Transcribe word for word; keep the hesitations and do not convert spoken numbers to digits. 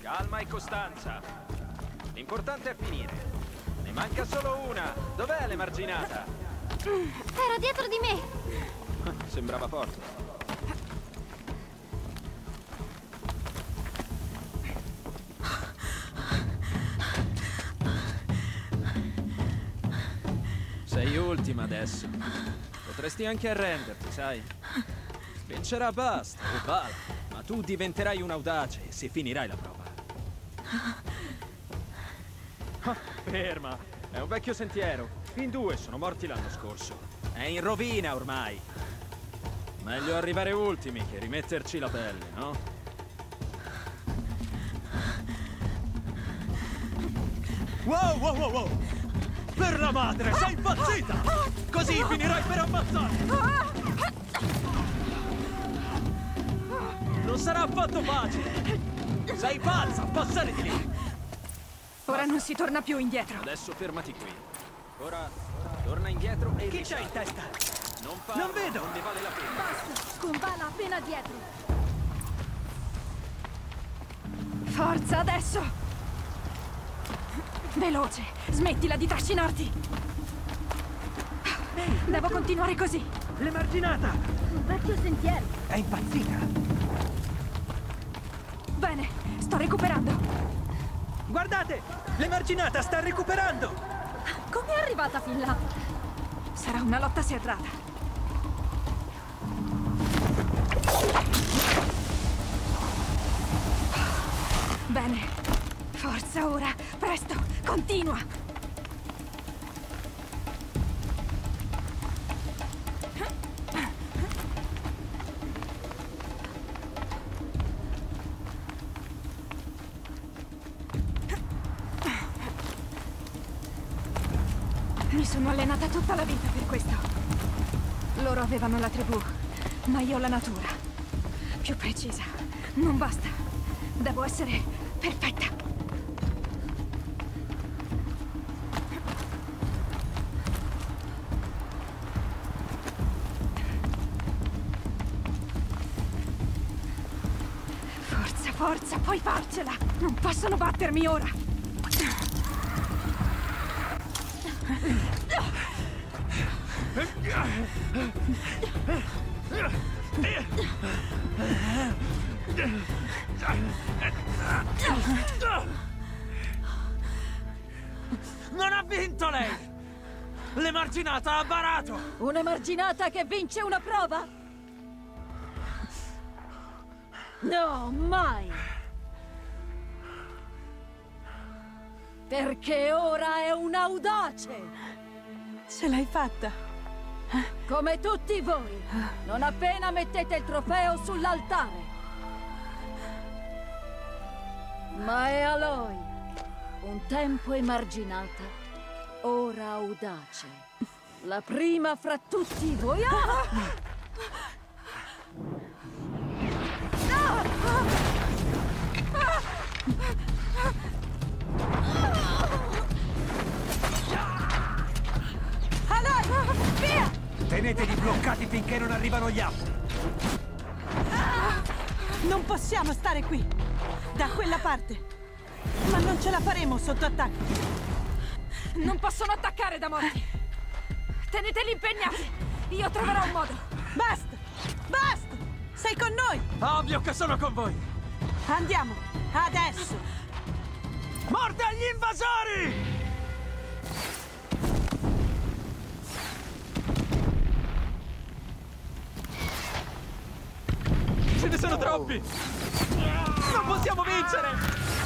Calma e costanza. L'importante è finire. Ne manca solo una. Dov'è l'emarginata? Era dietro di me. Sembrava forte. Sei ultima adesso. Potresti anche arrenderti, sai? Vincerà Bast o Vala, ma tu diventerai un audace se finirai la prova. Ah, ferma! È un vecchio sentiero. In due sono morti l'anno scorso. È in rovina ormai. Meglio arrivare ultimi che rimetterci la pelle, no? Wow, wow, wow, wow! Per la madre, sei impazzita! Così finirai per ammazzare! Non sarà affatto facile! Sei pazza a passare di lì! Ora non si torna più indietro. Adesso fermati qui. Ora torna indietro e Chi c'è in testa? Non farlo, Non vedo! non ne vale la pena. Basta, con Vala appena dietro. Forza, adesso! Veloce! Smettila di trascinarti! Devo continuare così! L'emarginata! Un vecchio sentiero. È impazzita! Bene, sto recuperando! Guardate! L'emarginata sta recuperando! Come è arrivata fin là? Sarà una lotta serrata. Bene. Forza ora! Presto! Continua! Mi sono allenata tutta la vita per questo. Loro avevano la tribù, ma io la natura. Più precisa. Non basta. Devo essere perfetta. Forza, forza, puoi farcela! Non possono battermi ora! Non ha vinto lei! L'emarginata ha barato! Un'emarginata che vince una prova? No, mai! Perché ora è un audace! Ce l'hai fatta! Come tutti voi, non appena mettete il trofeo sull'altare. Ma è Aloy, un tempo emarginata, ora audace. La prima fra tutti voi. Ah! Aloy! Via! Tenetevi bloccati finché non arrivano gli altri! Non possiamo stare qui! Da quella parte! Ma non ce la faremo sotto attacco! Non possono attaccare da morti! Teneteli impegnati! Io troverò un modo! Basta! Basta! Sei con noi! Ovvio che sono con voi! Andiamo! Adesso! Morte agli invasori! Ce ne sono troppi! Non possiamo vincere!